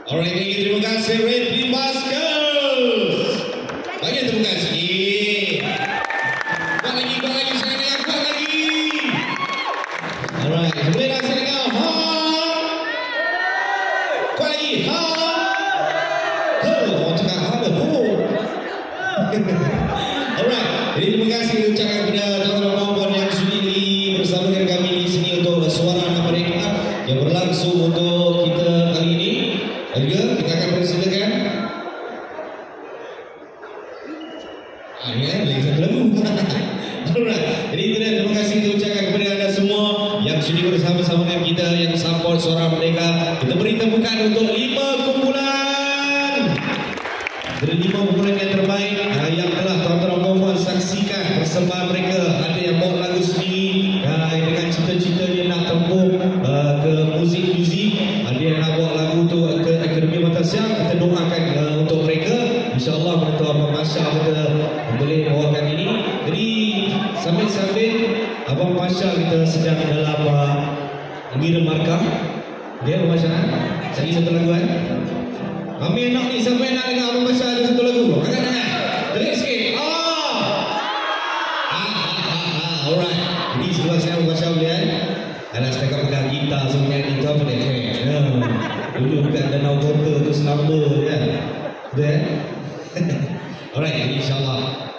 Alright, terima kasih Red Limbas Girls. Bagi tepuk tangan sikit. Kuat lagi, saya dengar kuat lagi. Alright, boleh dah saya dengar. Ha. Kuat lagi. Ha. Orang cakap ha ke? Alright, jadi terima kasih ucapkan kepada tuan-tuan yang sudi bersama dengan kami di sini untuk suara anak mereka yang berlangsung untuk kita kali ini. Dan juga kita akan persilakan. Ya, lagi satu lagu. Alright, jadi itu dia, terima kasih kita ucapkan kepada anda semua yang sudi bersama-sama dengan kita, yang support suara mereka. Kita beri tepukan untuk 5 kumpulan. Dari 5 kumpulan yang terbaik yang telah tuan-tuan saksikan persembahan mereka. Ada yang bawa lagu sendiri dengan cita-cita dia nak tembung ke muzik-muzik. Ada yang nak bawa lagu tu ke Akademi Mata Siang. Kita doakan untuk mereka. InsyaAllah mereka Abang Pasha kita boleh bawakan ini. Jadi sambil-sambil Abang Pasha kita sedang dalam Mira Markah. Dia Abang Pasha lagi satu lagu kan. Kami nak ni, siapa yang nak dengar Abang Pasha ada satu lagu? Angkat tangan. Terik sikit. Alright. Jadi sebelah saya Abang Pasha boleh kan? Alah setakat pegang gitar semua ni tu apa dia? Dulu bukan Danau Kota tu selamba dia kan? Betul kan? Alright, jadi insyaAllah.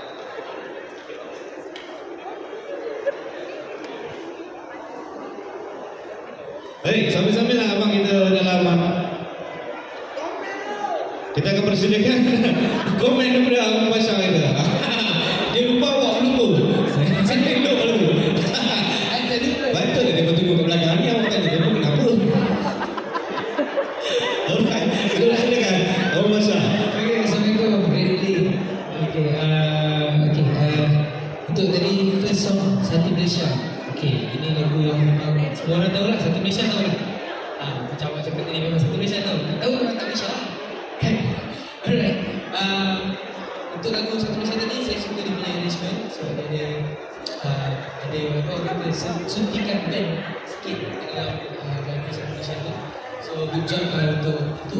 Hey, sambil-sambil lah abang kita dalam kita akan persediakan komen daripada Abang Pasha kita. Dia lupa bawa peluru. Saya lupa peluru. Betul dia tunggu kat belakang ni. Abang tanya dia pun kenapa. Alright, kita persediakan Abang Pasha. Okay, Assalamualaikum. Untuk tadi first song Satu Malaysia. Okay, ini lagu yang memang semua orang tahu lah. Satu Malaysia tahu lah. Macam cakap tadi memang Satu Malaysia tahu. Tak tahu orang tak Malaysia lah. Alright. Untuk lagu Satu Malaysia tadi saya suka dia punya arrangement. So ada apa kita suntikan band sikit dalam lagu Satu Malaysia tu. So good job untuk itu.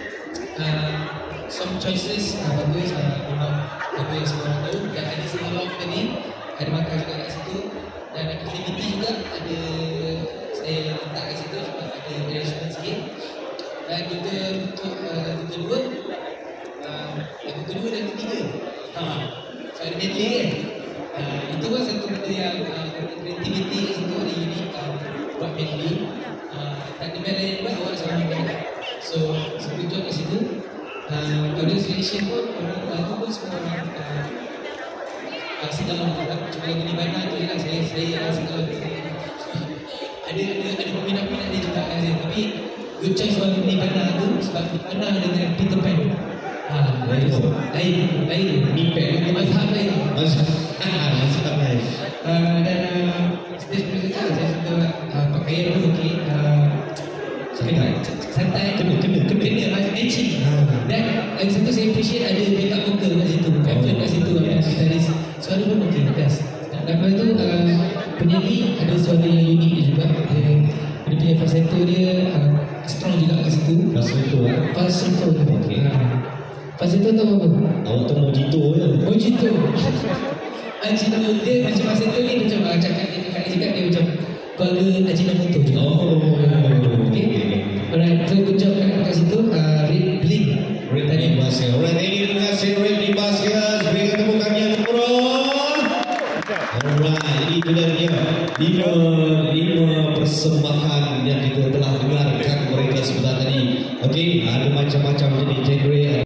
Some choices bagus, memang lagu yang semua orang tahu. Dan ada sing along tadi, ada makan juga kat situ. Dan activity juga ada saya letak kat situ sebab ada arrangement sikit. Dan kita untuk lagu kedua dan ketiga. So ada medley kan? Itu pun satu benda yang kreativiti kat situ, ada unik buat medley. Tak ada band lain buat, awak seorang band. So good job kat situ. Audio selection pun orang lagu pun semua orang single juga. Cuma lagu Nirvana tu je lah saya single. Ada peminat-peminat dia juga kan. Tapi good choice lagu Nirvana tu sebab Nirvana dengan Peter Pan. Lain Nirvana mazhab lain. Mazhab lain. Dan stage presenter saya suka pakaian pun okey. Santai, kena matching. Dan lagi satu saya appreciate ada backup vocal kat situ, effort kat situ, gitaris suara pun okey, best. Dan lepas tu penyanyi ada suara yang unik dia juga. Dia punya falsetto dia strong juga kat situ. Falsetto tu okey. Falsetto tu apa? Awak tu mojito je. Mojito dia macam falsetto ni macam cakap dia macam keluarga Ajinomoto je. Okay. Alright, so good job kat situ. Red Blink. Red Limbas. Alright, terima kasih Red Limbas. Berikan tepukan yang murah. Alright, jadi itu dia 5 persembahan yang kita telah dengarkan mereka sebentar tadi. Okey, ada macam-macam jenis genre.